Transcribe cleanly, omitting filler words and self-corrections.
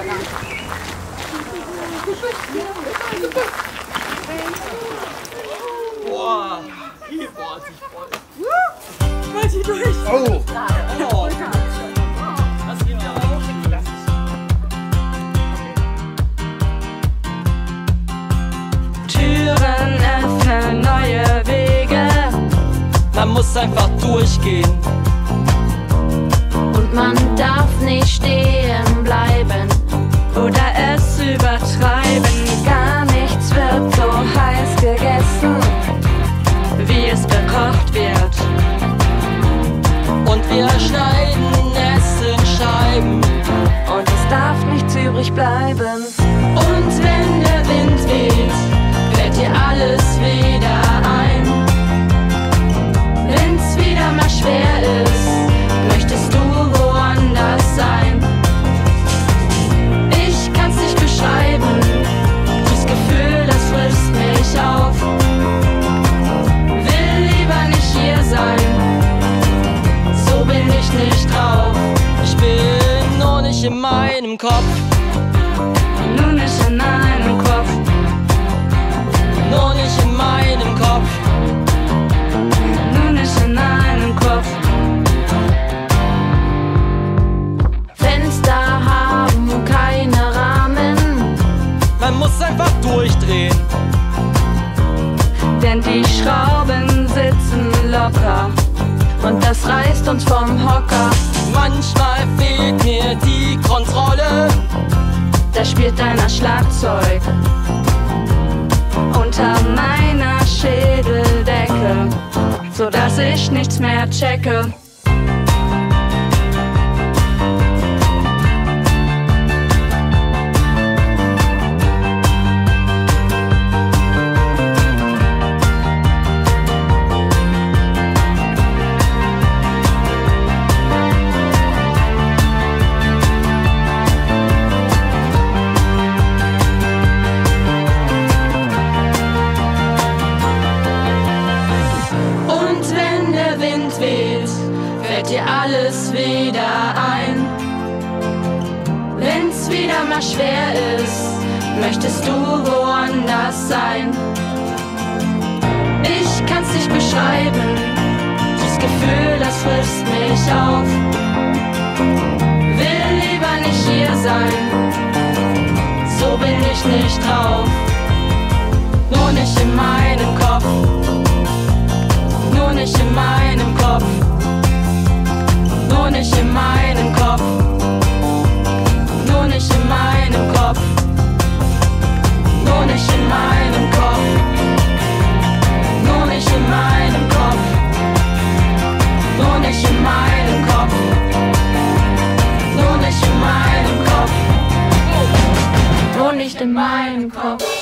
Boah, hier bohrt sich voll. Mal sie durch. Oh! Oh. Das geht ja auch. Türen öffnen neue Wege. Man muss einfach durchgehen. Und man darf nicht stehen bleiben oder es übertreiben. Gar nichts wird so heiß gegessen, wie es gekocht wird. Und wir schneiden es in Scheiben. Und es darf nichts übrig bleiben. Und wenn der Wind weht, fällt dir alles wieder ein. Wenn's wieder mal schwer ist, möchtest du woanders sein. Ich kann's nicht beschreiben, das Gefühl, das frisst mich auf. Will lieber nicht hier sein, so bin ich nicht drauf. Ich bin nur nicht in meinem Kopf. Nur nicht in meinem Kopf. Nur nicht in meinem Kopf. Nur nicht in meinem Kopf. Fenster haben keine Rahmen, Man muss einfach durchdrehen. denn die Schrauben sitzen locker und das reißt uns vom Hocker. Manchmal fehlt mir die Kontrolle. Da spielt einer Schlagzeug unter meiner Schädeldecke, sodass ich nichts mehr checke. Fällt dir alles wieder ein. Wenn's wieder mal schwer ist, möchtest du woanders sein. Ich kann's nicht beschreiben, das Gefühl, das frisst mich auf. Will lieber nicht hier sein, so bin ich nicht drauf. Nur nicht in meinem Kopf. Nur nicht in meinem Kopf. Nur nicht in meinem Kopf. Nur nicht in meinem Kopf. Nur nicht in meinem Kopf. Nur nicht in meinem Kopf. Nur nicht in meinem Kopf. Nur nicht in meinem Kopf. Nur nicht in meinem Kopf.